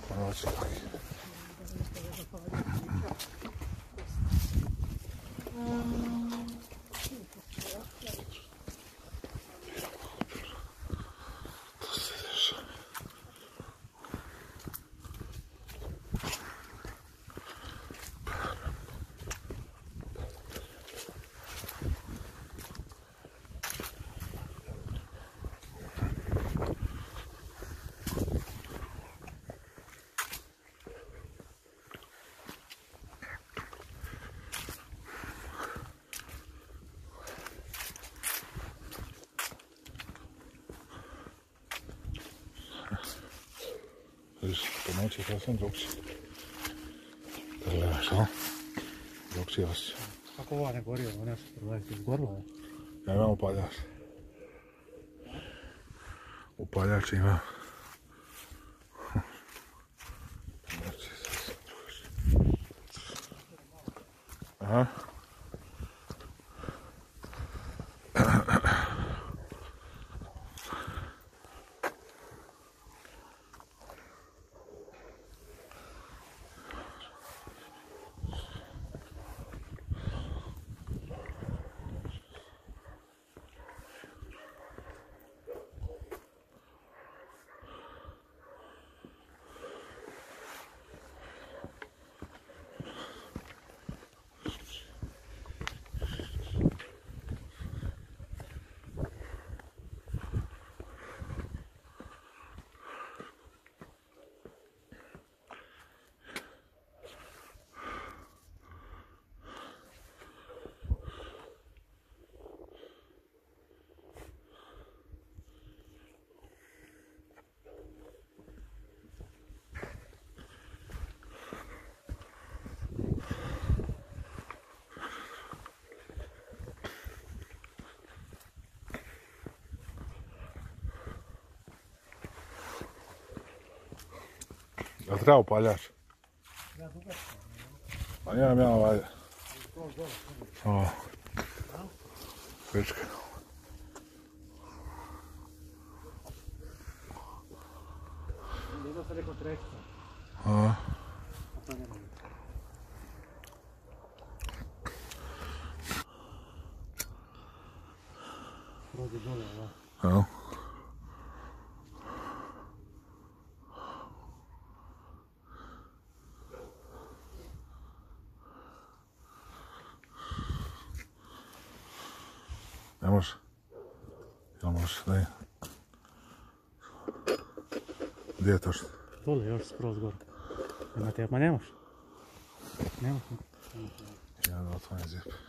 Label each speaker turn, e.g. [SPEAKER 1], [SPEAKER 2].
[SPEAKER 1] Vidiš, po noći je sasvim drugčije. Da gledaš, a? Drugčije osjeća.
[SPEAKER 2] Kako ova ne gori, ona se prodajte izgorila?
[SPEAKER 1] Ja imam upaljač. Upaljač imam. Noći je sasvim drugčije. Aha. Jel treba upaljač? Pa nijem ja ovaj... Svečka.
[SPEAKER 2] Vidio se neko trekta.
[SPEAKER 1] Aha.
[SPEAKER 2] Prođe dole, ova.
[SPEAKER 1] Evo. Ne može? Jel može? Daj. Gdje je to što?
[SPEAKER 2] Dole, još skroz gore. Ma ne možeš? Ne možeš.
[SPEAKER 1] Ja da otvorim zip.